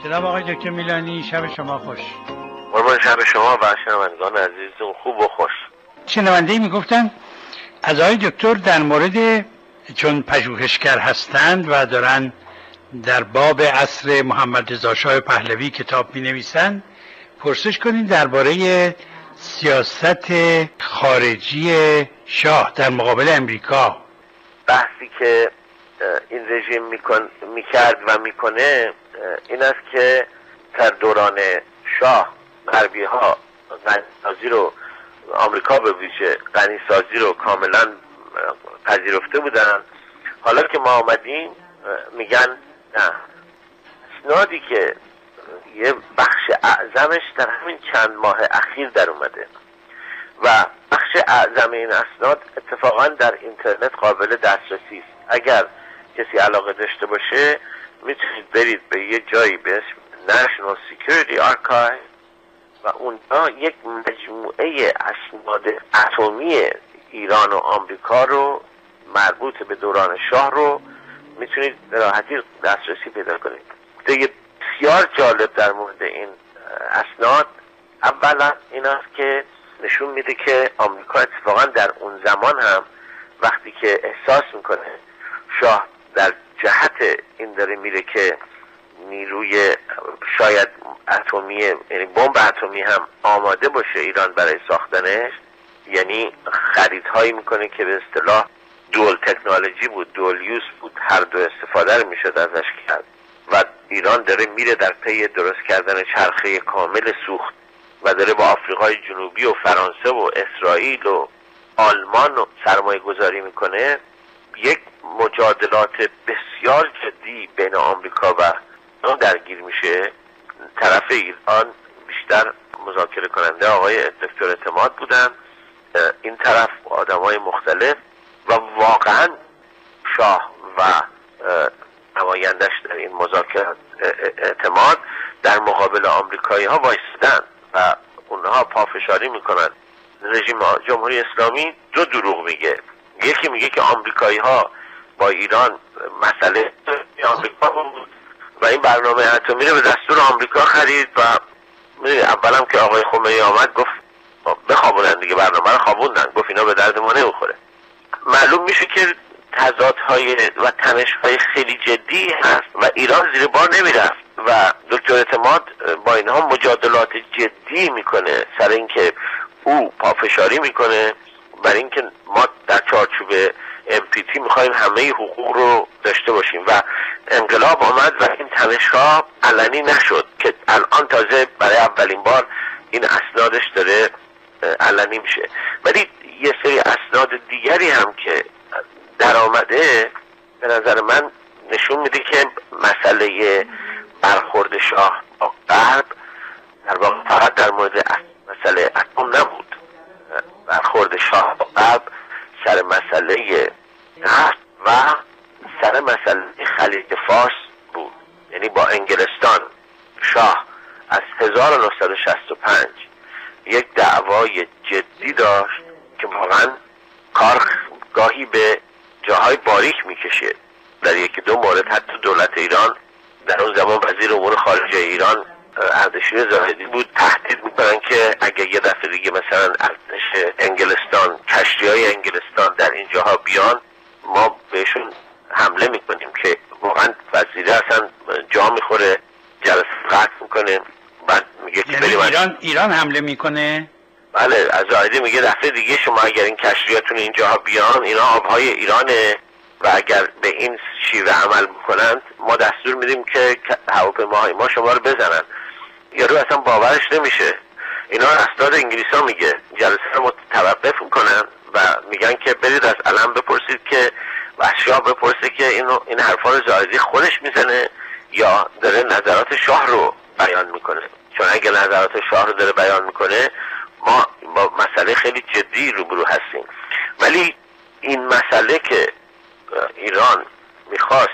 جناب آقای دکتر میلانی، شب شما خوش. قربان شب شما و شنوندگان عزیزتون خوب و خوش. شنونده‌ای میگفتن از آقای دکتر در مورد، چون پژوهشگر هستند و دارن در باب عصر محمد رضا شاه پهلوی کتاب می‌نویسند، پرسش کنین درباره سیاست خارجی شاه در مقابل امریکا. بحثی که این رژیم میکرد و میکنه این است که در دوران شاه غربی ها غنیسازی رو، آمریکا به ویژه غنیسازی رو کاملا پذیرفته بودن. حالا که ما آمدیم میگن نه، اسنادی که یه بخش اعظمش در همین چند ماه اخیر در اومده و بخش اعظم این اسناد اتفاقا در اینترنت قابل دسترسی است. اگر کسی علاقه داشته باشه میتونید برید به یه جایی به اسم National Security Archive و اونجا یک مجموعه اسناد اتمی ایران و آمریکا رو مربوط به دوران شاه رو میتونید به راحتی دسترسی پیدا کنید. دیگه بسیار جالب در مورد این اسناد اولا این است که نشون میده که آمریکا اتفاقا در اون زمان هم وقتی که احساس میکنه شاه در جهت این داره میره که نیروی شاید اتمی، یعنی بمب اتمی هم آماده باشه ایران برای ساختنش، یعنی خریدهایی میکنه که به اصطلاح دوال تکنولوژی بود، دوال یوز بود، هر دو استفاده رو میشد ازش کرد و ایران داره میره در پی درست کردن چرخه کامل سوخت و داره با آفریقای جنوبی و فرانسه و اسرائیل و آلمان و سرمایه گذاری میکنه. یک مجادلات بسیار جدی بین آمریکا و درگیر میشه. طرف ایران بیشتر مذاکره کننده آقای دکتر اعتماد بودن، این طرف آدمای مختلف و واقعا شاه و نمایندش در این مذاکرات اعتماد در مقابل آمریکایی ها وایستن و اونها پافشاری میکنن. رژیم جمهوری اسلامی دو دروغ میگه. یکی میگه که آمریکایی ها با ایران مسئله آمریکا بود و این برنامه اتمی رو به دستور آمریکا خرید و اولم که آقای خمینی آمد گفت بخوابونن دیگه، برنامه رو خوابوندن، گفت اینا به درد ما نمیخوره. معلوم میشه که تضادهای و تنشهای خیلی جدی هست و ایران زیر بار نمیرفت و دکتر اعتماد با اینها مجادلات جدی میکنه سر اینکه او پافشاری میکنه بر اینکه ما در چارچوب MPT میخوایم همه حقوق رو داشته باشیم و انقلاب آمد و این تنش‌ها علنی نشد که الان تازه برای اولین بار این اسنادش داره علنی میشه. ولی یه سری اسناد دیگری هم که در آمده به نظر من نشون میده که مسئله برخورد شاه با غرب در واقع فقط در مورد مسئله اتم نبود. برخورد شاه با غرب سر مسئله نفت و سر مسئله خلیج فارس بود. یعنی با انگلستان شاه از 1965 یک دعوای جدی داشت که واقعا کار گاهی به جاهای باریک میکشه. در یکی دو مورد حتی دولت ایران، در اون زمان وزیر امور خارجه ایران اردشیر زاهدی بود، تهدید میکنن که اگه یه دفعه دیگه مثلا ارتش انگلستان، کشتی‌های انگلستان در این جاها بیان ما بهشون حمله میکنیم، که واقعا وزیر اصلا جا میخوره، جلسه قطع میکنه. بعد میگه که ایران حمله میکنه. بله، از زاهدی میگه دفعه دیگه شما اگر این کشتیاتون این جاها بیان، اینا آبهای ایرانه و اگر به این شیوه عمل بکنند ما دستور میدیم که هواپیماهای ما شما رو بزنن. یارو اصلا باورش نمیشه. اینا اسناد انگلیسا میگه. جلسه رو توقف میکنن و میگن که برید از علم بپرسید که و از شاه بپرسید که این حرفا رو زاهدی خودش میزنه یا داره نظرات شاه رو بیان میکنه. چون اگه نظرات شاه رو داره بیان میکنه ما با مسئله خیلی جدی روبرو هستیم. ولی این مسئله که ایران میخواست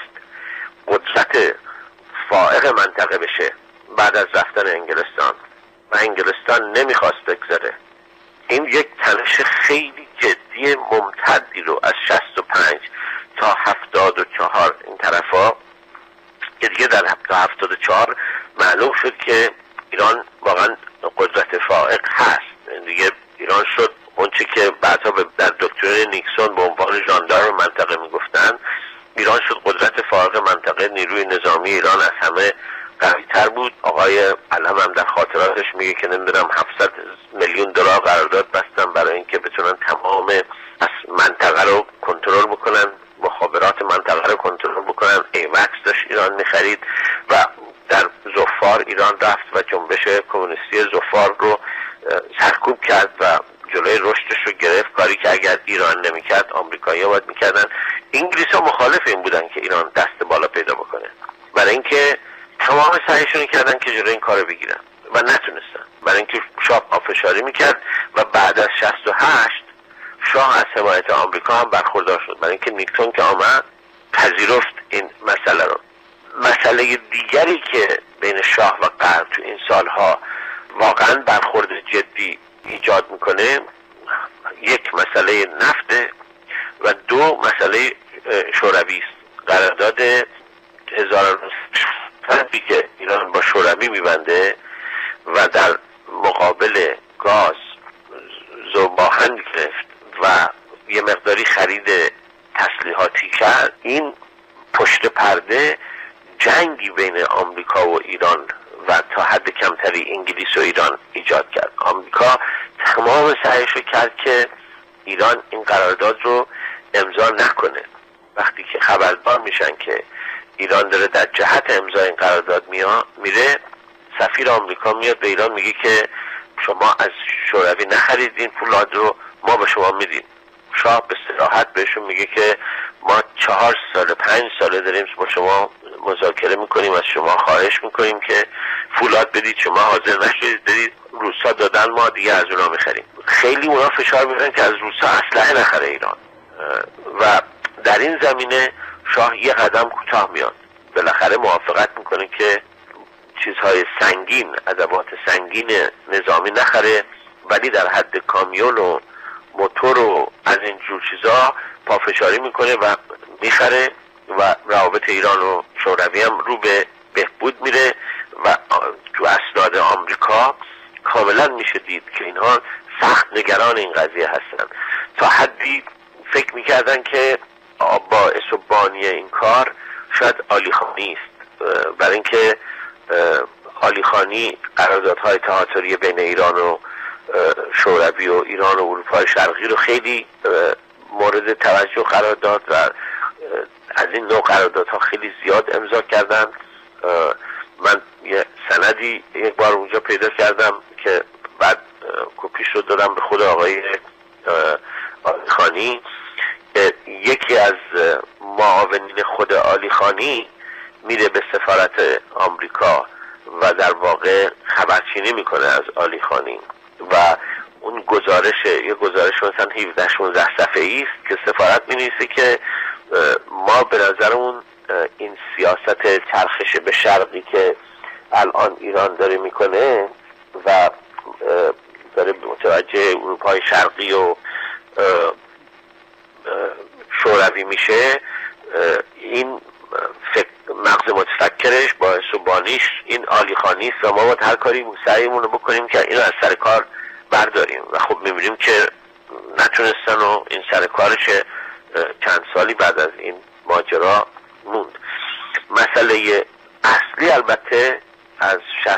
قدرت فائق منطقه بشه بعد از رفتن انگلستان و انگلستان نمیخواست بگذاره، این یک تنش خیلی جدی ممتدی رو از 65 تا 74 این طرفا که دیگه در 74 معلوم شد که ایران واقعا قدرت فائق هست. دیگه ایران شد اونچه که بعدها در دکترین نیکسون به عنوان ژاندارم منطقه میگفتن، ایران شد قدرت فائق منطقه. نیروی نظامی ایران از همه قوی تر بود. آقای علم هم در خاطراتش میگه که نمیدونم 700 میلیون دلار قرارداد بستن برای اینکه بتونن تمام از منطقه رو کنترل بکنن، مخابرات منطقه رو کنترل بکنن. ایوکس داشت ایران میخرید و در ظفار ایران رفت و جنبش کمونیستی ظفار رو سرکوب کرد و جلوی رشدش رو گرفت، کاری که اگر ایران نمیکرد آمریکایی‌ها باید میکردن. انگلیس‌ها مخالف این بودن که ایران دست بالا پیدا بکنه، برای اینکه تمام سعیشون کردن که جلوی این کارو بگیرن و نتونستن، برای اینکه شاه پافشاری میکرد و بعد از 68 شاه از حمایت آمریکا هم برخوردار شد، برای اینکه نیکسون که آمد پذیرفت این مسئله رو. مسئله دیگری که بین شاه و غرب تو این سالها واقعا برخورد جدی ایجاد میکنه، یک مسئله نفت و دو مسئله شوروی است. قرارداد 1900 که ایران با شوروی میبنده و در مقابل گاز ذوب‌آهن گرفت و یه مقداری خرید تسلیحاتی کرد، این پشت پرده جنگی بین آمریکا و ایران و تا حد کمتری انگلیس و ایران ایجاد کرد. آمریکا تمام سعیش رو کرد که ایران این قرارداد رو امضا نکنه. وقتی که خبردار میشن که ایران داره در جهت امضای این قرارداد میره، سفیر آمریکا میاد به ایران میگه که شما از شوروی نخریدین فولاد رو، ما به شما میدیم. شاه به صراحت بهشون میگه که ما 4 سال 5 ساله داریم با شما مذاکره میکنیم، از شما خواهش میکنیم که فولاد بدید، شما حاضر نشدید بدید، روسا دادن ما دیگه از اونا میخریم. خیلی اونا فشار میکنن که از روسا اسلحه نخره ایران و در این زمینه شاه یه قدم کوتاه میاد، بالاخره موافقت میکنه که چیزهای سنگین، ادوات سنگین نظامی نخره، ولی در حد کامیون و موتور و از این جور چیزا پافشاری میکنه و میخره و روابط ایران و شوروی هم رو به بهبود میره و تو اسناد آمریکا کاملا میشه دید که اینها سخت نگران این قضیه هستن. تا حدی فکر میکردن که باعث و بانی این کار شاید علی خانی است، برای اینکه علی خانی قراردادهای تهاتری بین ایران و شوروی و ایران و اروپای شرقی رو خیلی مورد توجه قرار داد و از این نوع قراردادها خیلی زیاد امضا کردن. من یه سندی یک بار اونجا پیدا کردم که بعد کپیش رو دادم به خود آقای علی خانی. یکی از معاونین خود علی خانی میره به سفارت آمریکا و در واقع خبرچینی میکنه از علی خانی و اون یه گزارش مثلا 17-16 صفحه‌ای است که سفارت می‌نویسه که ما به نظرمون این سیاست چرخش به شرقی که الان ایران داره میکنه و داره متوجه اروپای شرقی و شوروی میشه، این مغز متفکرش باعث و بانیش این علی خانی است و ما باید هر کاری سعیمون رو بکنیم که اینو از سر کار برداریم و خب میبینیم که نتونستن و این سر کارش چند سالی بعد از این ماجرا موند. مسئله اصلی البته از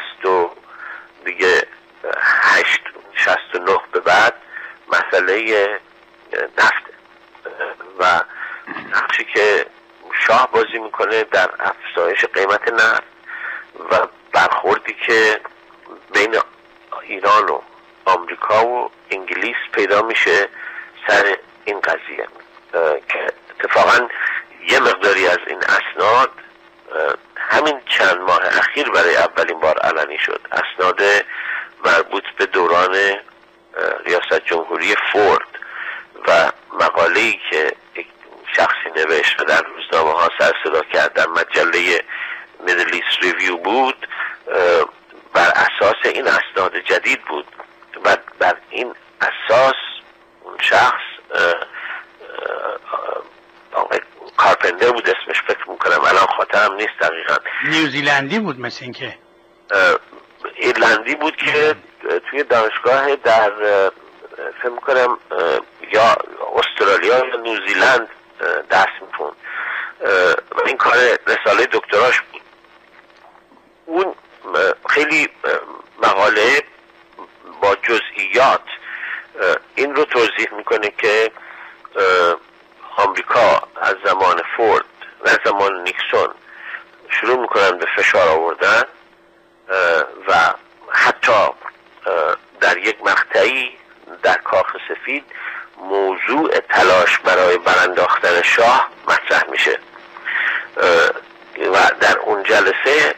69 به بعد مسئله نفت و نقشی که شاه بازی میکنه در افزایش قیمت نفت و برخوردی که بین ایران و آمریکا و انگلیس پیدا میشه سر این قضیه که اتفاقا یه مقداری از این اسناد همین چند ماه اخیر برای اولین بار علنی شد. اسناد مربوط به دوران ریاست جمهوری فورد و مقاله‌ای که شخصی نوشت و در روزنامه ها سر صدا کرد در مجله میدل ایست ریویو بود، بر اساس این اسناد جدید بود و بر این اساس اون شخص کارپندر بود اسمش، فکر میکنم الان خاطرم نیست دقیقا، نیوزیلندی بود مثل این که ایرلندی بود که توی دانشگاه در فکر می‌کنم یا استرالیا یا نیوزیلند درس می‌خوند و این کار رساله دکتراش بود. اون خیلی مقاله با جزئیات این رو توضیح میکنه که آمریکا از زمان فورد و زمان نیکسون شروع میکنن به فشار آوردن و حتی در یک مقطعی در کاخ سفید موضوع تلاش برای برانداختن شاه مطرح میشه و در اون جلسه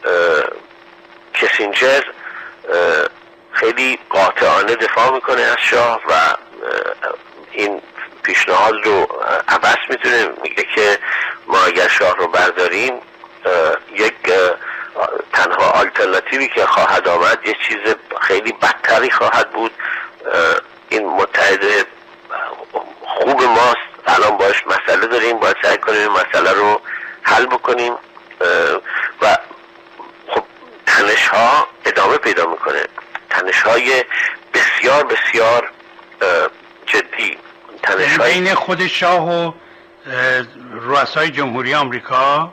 کسینجر خیلی قاطعانه دفاع میکنه از شاه و این پیشنهاد رو عبث میتونه، میگه که ما اگر شاه رو برداریم یک تنها آلترناتیوی که خواهد آمد یه چیز خیلی بدتری خواهد بود. این متحد خوب ماست، الان باش مسئله داریم، باید سعی کنیم این مسئله رو حل بکنیم و خب تنش ها ادامه پیدا میکنه، تنش های بسیار بسیار جدی، تنش های بین خود شاه و رؤسای جمهوری آمریکا،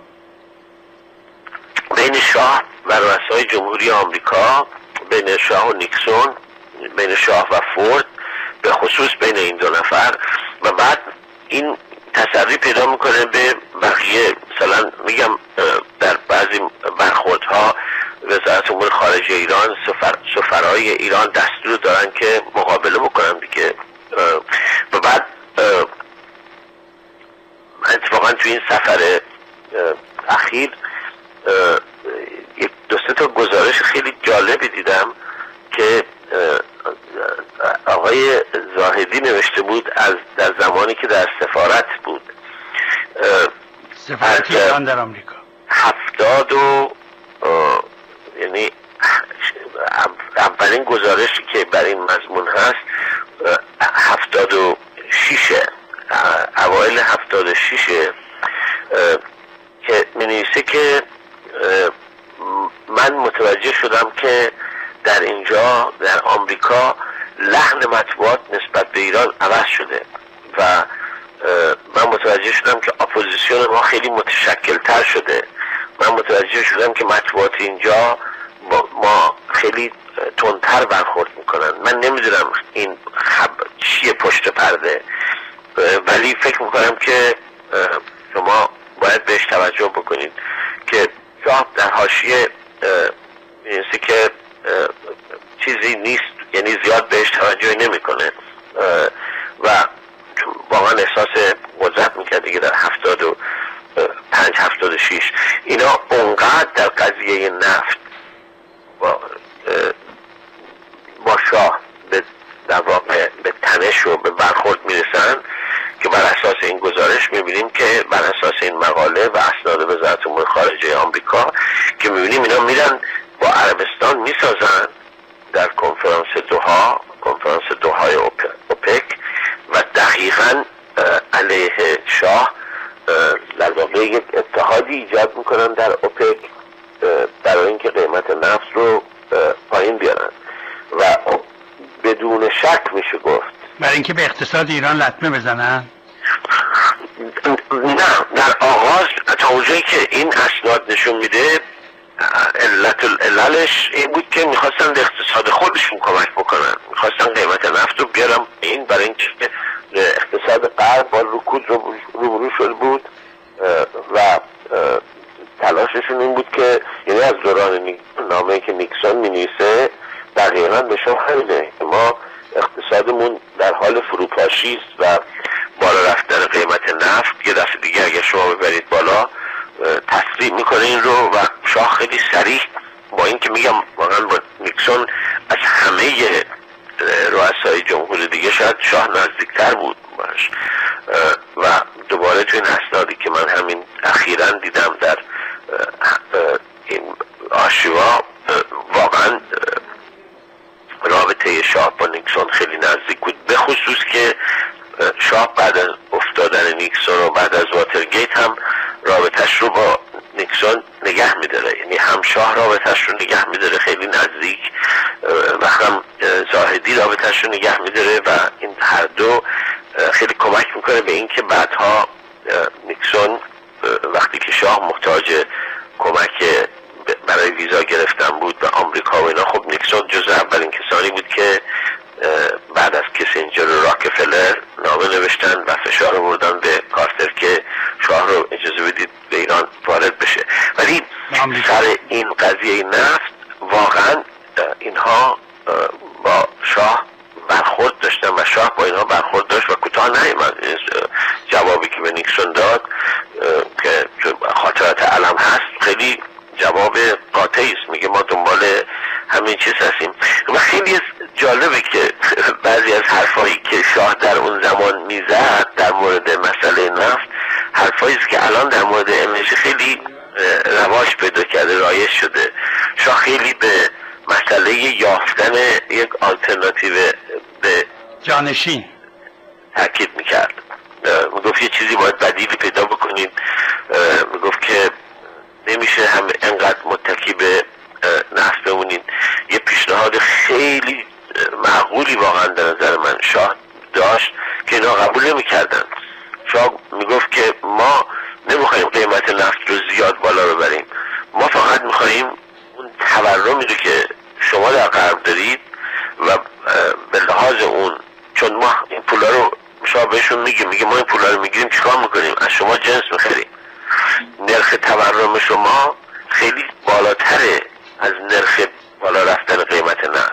بین شاه و رؤسای جمهوری آمریکا، بین شاه و نیکسون، بین شاه و فورد، به خصوص بین این دو نفر. و بعد این تسری پیدا میکنه به بقیه. مثلا میگم در بعضی برخوردها وزارت امور خارجه ایران، سفرهای ایران دستور دارن که مقابله بکنن دیگه. و بعد اتفاقا تو این سفر اخیر یک دو سه تا گزارش خیلی جالبی دیدم که آقای زاهدی نوشته بود در زمانی که در سفارت بود، سفارت ایران در آمریکا، 70 یعنی اولین گزارشی که بر این مضمون هست 76 اوایل 76 که می‌نویسه که من متوجه شدم که در اینجا در آمریکا لحن مطبوعات نسبت به ایران عوض شده و من متوجه شدم که اپوزیسیون ما خیلی متشکل تر شده. من متوجه شدم که مطبوعات اینجا با ما خیلی تندتر برخورد میکنن. من نمیدونم این چیه پشت پرده، ولی فکر میکنم که شما باید بهش توجه بکنید که شاه در حاشیه می‌نویسه که چیزی نیست، یعنی زیاد بهش توجه نمیکنه و واقعا احساس قدرت میکرد دیگه. در 75 76 اینا اونقدر در قضیه نفت با شاه در واقع به تنش و به برخورد میرسن که بر اساس این گزارش میبینیم که بر اساس این مقاله و اسناد وزارت امور خارجه آمریکا که میبینیم اینا میرن با عربستان میسازن در کنفرانس دوهای اوپک و دقیقاً علیه شاه در واقع یک اتحادی ایجاد میکنن در اوپک برای اینکه قیمت نفت رو پایین بیارن و بدون شک میشه گفت برای اینکه به اقتصاد ایران لطمه بزنن. نه، در آغاز تا اونجایی که این اسناد نشون میده علتش این بود که میخواستن به اقتصاد خودشون کمک بکنن، میخواستن قیمت نفت رو بیارن این، برای اینکه اقتصاد غرب با رکود روبرو شده بود و تلاششون این بود که یعنی از دوران نامه‌ای که نیکسون می‌نویسه دقیقاً به شما همینه که ما اقتصادمون در حال فروپاشی است و بالا رفتن قیمت نفت یه دفعه دیگه اگه شما ببرید بالا تسریع میکنه این رو. و شاه خیلی صریح با این که میگم واقعا با نیکسون از همه رؤسای جمهور دیگه شاید شاه نزدیکتر بود باش. و دوباره تو این اسنادی که من همین اخیراً دیدم در این آرشیوا واقعا رابطه شاه با نیکسون خیلی نزدیک بود، به خصوص که شاه بعد از افتادن نیکسون و بعد از واترگیت هم رابطش رو با نیکسون نگه میداره، یعنی هم شاه رابطش رو نگه میداره خیلی نزدیک و هم زاهدی رابطش رو نگه میداره و این هر دو خیلی کمک میکنه به این که بعدها نیکسون وقتی که شاه محتاج کمک برای ویزا گرفتن بود به آمریکا و اینا، خب نیکسون جز اولین کسانی بود که بعد از کیسینجر و راکفلر نامه نوشتن و فشار آوردن به کارتر که شاه رو اجازه بدید به ایران وارد بشه. ولی سر این قضیه نفت واقعا اینها با شاه برخورد داشتن و شاه با اینها برخورد داشت و کوتاه نیامد. جوابی که به نیکسون داد که خاطرات علم هست خیلی جواب قاطعی است، میگه ما دنبال همین چیز هستیم. و خیلی جالبه که بعضی از حرفایی که شاه در اون زمان میزد در مورد مسئله نفت حرفایی است که الان در مورد انرژی خیلی رواج پیدا کرده، رایج شده. شاه خیلی به مسئله یافتن یک آلترناتیو به جانشین تاکید میکرد. میگفت یه چیزی باید بدیلی پیدا بکنیم. میگفت که نمیشه هم انقدر متکی به نفت بمونین. یه پیشنهاد خیلی معقولی واقعا در نظر من شاه داشت که اینا قبول نمیکردن. شاه میگفت که ما نمیخوایم قیمت نفت رو زیاد بالا ببریم، ما فقط میخوایم اون تورمی رو که شما در غرب دارید و به لحاظ اون، چون ما این پولا رو شاه بهشون میگه ما این پولا رو میگیریم چیکار میکنیم؟ از شما جنس میخریم. نرخ تورم شما خیلی بالاتره از نرخ بالا رفتن قیمت نفت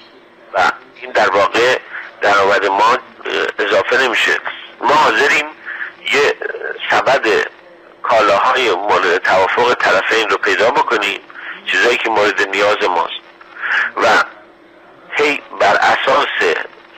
و این در واقع درآمد ما اضافه نمیشه. ما حاضریم یه سبد کالاهای مورد توافق طرفین رو پیدا بکنیم، چیزایی که مورد نیاز ماست، و هی بر اساس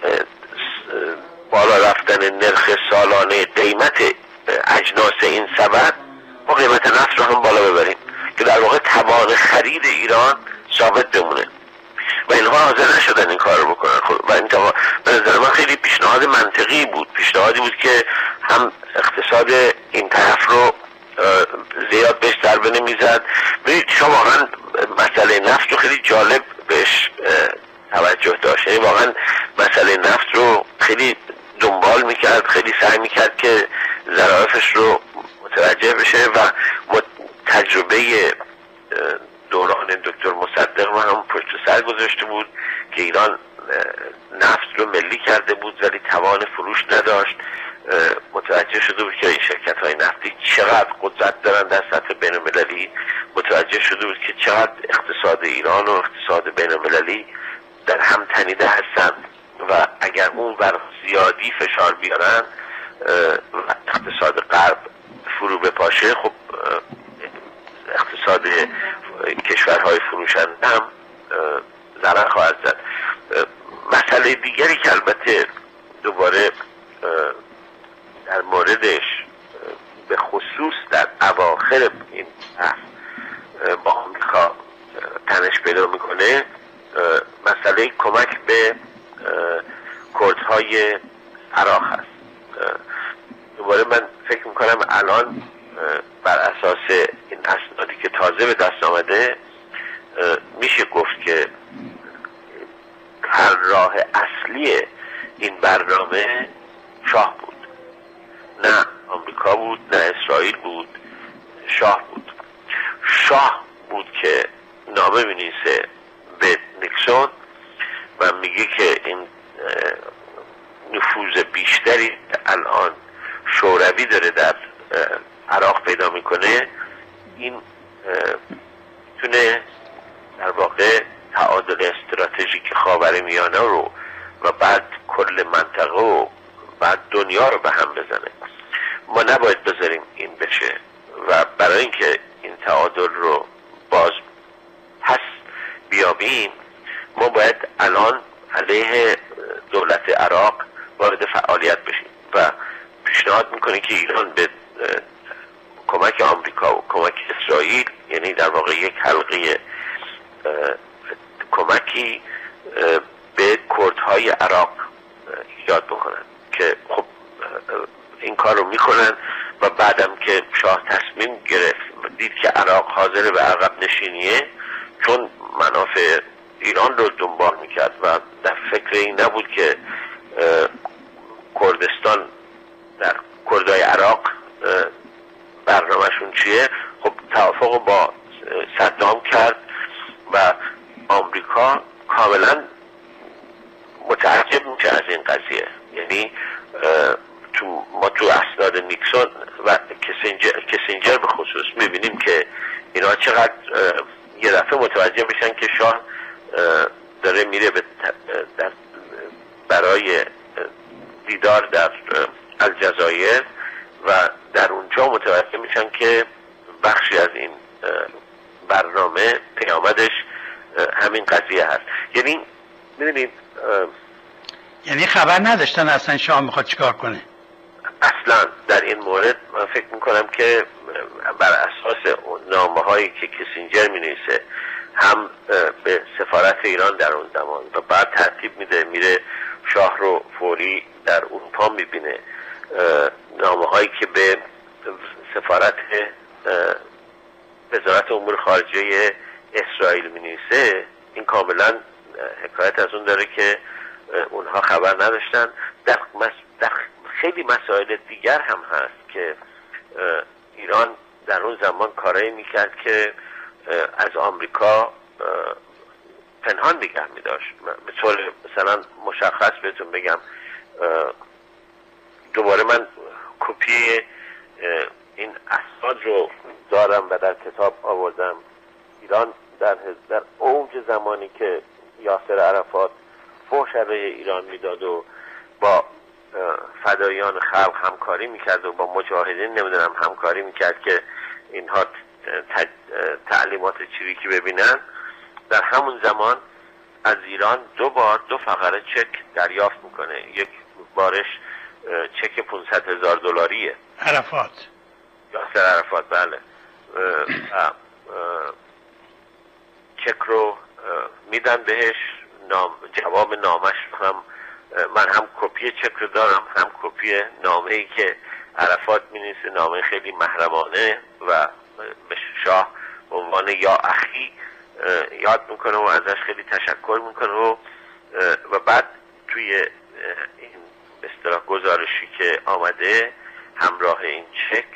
بالا رفتن نرخ سالانه قیمت اجناس این سبد ما قیمت نفت رو هم بالا ببریم که در واقع توان خرید ایران ثابت بمونه. و اینها حاضر نشدن این کار رو بکنن. و این به نظر من خیلی پیشنهاد منطقی بود، پیشنهادی بود که هم اقتصاد این طرف رو زیاد بهش ضربه نمیزد. ببینید شما واقعا مسئله نفت رو خیلی جالب بهش توجه داشت، یعنی واقعا مسئله نفت رو خیلی دنبال میکرد، خیلی سعی میکرد که ظرافش رو متوجه بشه و تجربه دوران دکتر مصدق رو هم پشت سر گذاشته بود که ایران نفت رو ملی کرده بود ولی توان فروش نداشت. متوجه شده بود که این شرکت های نفتی چقدر قدرت دارن در سطح بین المللی، متوجه شده بود که چقدر اقتصاد ایران و اقتصاد بین المللی در هم تنیده هستن و اگر اون بر زیادی فشار بیارن و اقتصاد غرب فرو بپاشه، خب اقتصاد کشورهای فروشنده هم ضرر خواهد زد. مسئله دیگری که البته دوباره در موردش به خصوص در اواخر این با آمریکا تنش پیدا میکنه مسئله کمک به کردهای عراق هست. دوباره من فکر میکنم الان بر اساس این اسنادی که تازه به دست آمده میشه گفت که راه اصلی این برنامه شاه بود، نه آمریکا بود، نه اسرائیل بود، شاه بود. شاه بود که نامه می‌نویسه به نیکسون و میگه که این نفوذ بیشتری الان شوروی داره در عراق پیدا میکنه، این تونه در واقع تعادل استراتژیک خاورمیانه رو و بعد کل منطقه و بعد دنیا رو به هم بزنه. ما نباید بذاریم این بشه و برای اینکه این تعادل رو باز پس بیابیم ما باید الان علیه دولت عراق وارد فعالیت بشیم و پیشنهاد میکنه که ایران به کمک آمریکا و کمک اسرائیل، یعنی در واقع یک حلقه کمکی به کردهای عراق ایجاد بکنن که خب این کار رو میکنن و بعدم که شاه تصمیم گرفت دید که عراق حاضر به عقب نشینیه، چون منافع ایران رو دنبال میکرد و در فکر این نبود که کردستان در کردای عراق برنامهشون چیه. خب توافق با صدام کرد و آمریکا کاملا متعجب میشه از این قضیه. یعنی ما تو اسناد نیکسون و کسینجر به خصوص میبینیم که اینا چقدر یه دفعه متوجه میشن که شاه داره میره برای دیدار در الجزایر و در اونجا متوجه میشن که بخشی از این برنامه پیامدش همین قضیه هست. یعنی میدونید یعنی خبر نداشتن اصلا شاه میخواد چیکار کنه؟ اصلا در این مورد من فکر میکنم که بر اساس نامه هایی که کسینجر مینویسه هم به سفارت ایران در اون زمان و بعد ترتیب میده میره شاه رو فوری در اروپا میبینه، نامه هایی که به سفارت وزارت امور خارجه اسرائیل مینویسه، این کاملا حکایت از اون داره که اونها خبر نداشتن. در خیلی مسائل دیگر هم هست که ایران در اون زمان کارایی میکرد که از آمریکا پنهان نگه میداشت. به طور مثلا مشخص بهتون بگم، دوباره من کپی این اسناد رو دارم و در کتاب آوردم. ایران در اوج زمانی که یاسر عرفات فحش علیه ایران میداد و با فدایان خلق همکاری میکرد و با مجاهدین نمیدونم همکاری میکرد که اینها تعلیمات چریکی ببینن، در همون زمان از ایران دو فقره چک دریافت میکنه. یک بارش چک $500,000 عرفات، یاسر عرفات، بله، چک رو میدن بهش، جواب نامش هم من هم کپی چک رو دارم، هم کپی نامه‌ای که عرفات می‌نویسه، نامه خیلی محرمانه و به شاه به عنوان یا اخی یاد میکنه و ازش خیلی تشکر میکنه و بعد توی این به اصطلاح گزارشی که آمده همراه این چک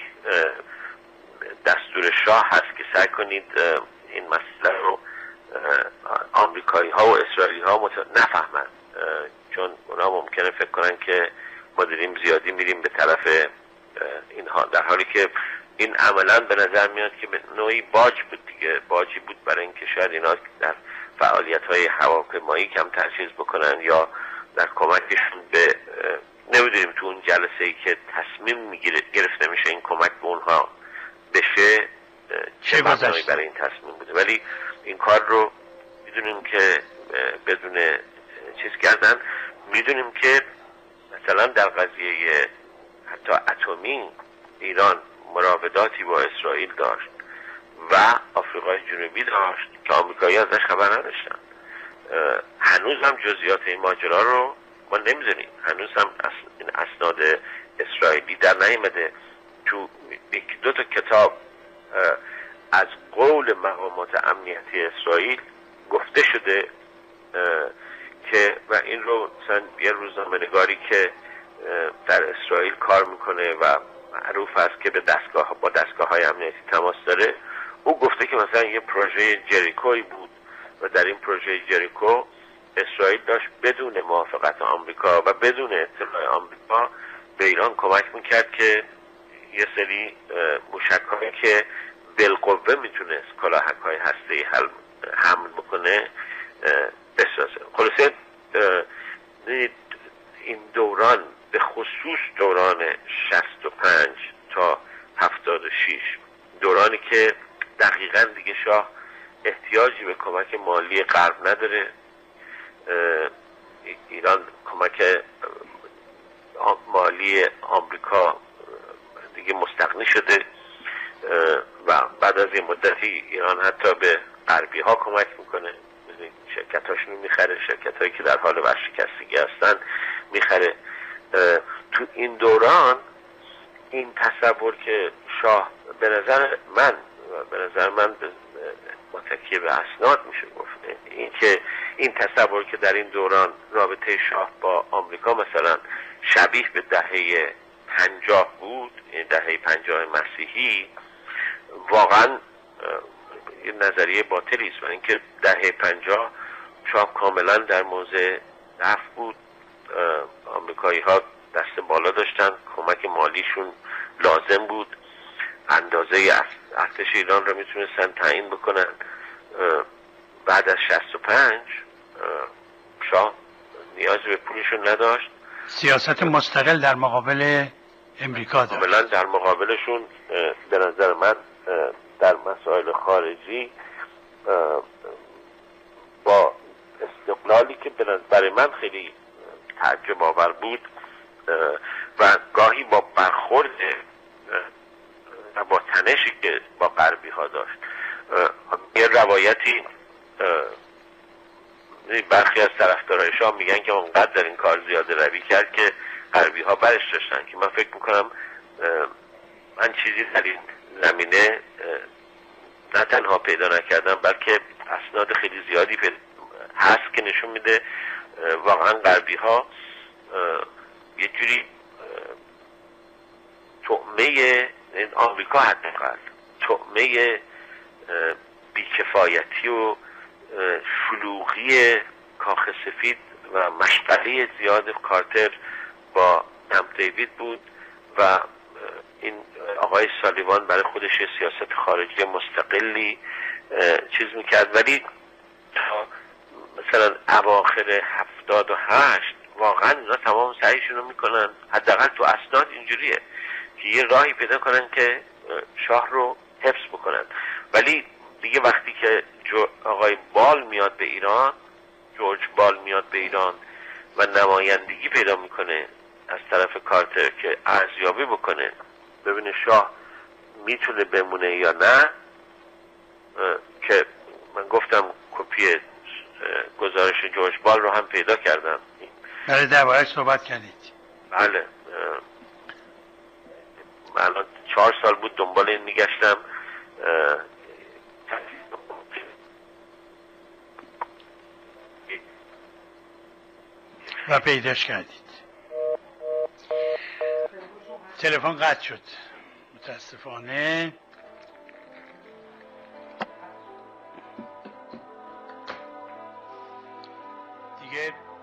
دستور شاه هست که سعی کنید این مسئله رو آمریکایی ها و اسرائیلی ها نفهمن، چون اونا ممکنه فکر کنن که ما داریم زیادی میریم به طرف اینها، در حالی که این عملا به نظر میاد که به نوعی باج بود دیگه، باجی بود برای اینکه شاید اینا در فعالیت های هواپیمایی کم تجهیز بکنن یا در کمکشون به نمیدونیم تو اون جلسه ای که تصمیم گرفته میشه این کمک به اونها بشه چه مبنایی برای این تصمیم بوده، ولی این کار رو میدونیم که بدون چیز کردن. میدونیم که مثلا در قضیه حتی اتمی ایران مراوداتی با اسرائیل داشت و آفریقای جنوبی داشت که آمریکایی ازش خبر نداشتن. هنوز هم جزئیات این ماجرا رو ما نمیدونیم، هنوز هم این اسناد اسرائیلی در نیامده. تو یکی دو تا کتاب از قول مقامات امنیتی اسرائیل گفته شده که و این رو مثلا یه روزنامه‌نگاری که در اسرائیل کار میکنه و معروف است که با دستگاه‌های امنیتی تماس داره، او گفته که مثلا یه پروژه جریکوی بود و در این پروژه جریکو اسرائیل داشت بدون موافقت آمریکا و بدون اطلاع آمریکا به ایران کمک میکرد که یه سری موشک‌هایی که بالقوه میتونست کلاهک‌های هسته‌ای حمل بکنه بسازه. خلاصه این دوران به خصوص دوران 65 تا 76 دورانی که دقیقاً دیگه شاه احتیاجی به کمک مالی غرب نداره، ایران کمک مالی آمریکا دیگه مستغنی شده و بعد از این مدتی ایران حتی به غربی ها کمک میکنه، شرکت هاشون میخره، شرکت هایی که در حال ورشکستگی هستن میخره. تو این دوران این تصور که شاه به نظر من به نظر من متکی به اسناد میشه گفت. این که این تصور که در این دوران رابطه شاه با آمریکا مثلا شبیه به دهه 50 بود، دهه 50 مسیحی، واقعا یه نظریه باطلی است. و اینکه دهه 50 شاه کاملا در موضع ضعف بود، آمریکایی ها دست بالا داشتن، کمک مالیشون لازم بود، اندازه ارتش ایران رو میتونستن تعیین بکنن. بعد از 65 شاه نیاز به پولشون نداشت، سیاست مستقل در مقابل امریکا داشت. کاملا در مقابلشون. به نظر من در مسائل خارجی با استقلالی که برای من خیلی تعجب آور بود و گاهی با برخورد و با تنشی که با غربی ها داشت. یه روایتی برخی از طرفدارای شاه میگن که اونقدر در این کار زیاده روی کرد که غربی ها برش داشتن، که من فکر میکنم من چیزی در این زمینه نه تنها پیدا نکردم بلکه اسناد خیلی زیادی هست که نشون میده واقعا غربی ها یه جوری طعمه آمریکا حداقل طعمه بیکفایتی و شلوغی کاخ سفید و مشغله زیاد کارتر با کمپ دیوید بود و این آقای سالیوان برای خودش سیاست خارجی مستقلی چیز میکرد. ولی تا مثلا اواخر 78 واقعا اینا تمام سعیشون رو میکنن، حداقل تو اسناد اینجوریه، که یه راهی پیدا کنن که شاه رو حفظ بکنن. ولی دیگه وقتی که آقای بال میاد به ایران، جورج بال میاد به ایران و نمایندگی پیدا میکنه از طرف کارتر که ارزیابی بکنه ببینه شاه میتونه بمونه یا نه، که من گفتم کپی گزارش جورج بال رو هم پیدا کردم. بله درباره‌اش صحبت کردید. بله من الان 4 سال بود دنبال این میگشتم و پیداش کردید. تلفن قطع شد متاسفانه. دیگه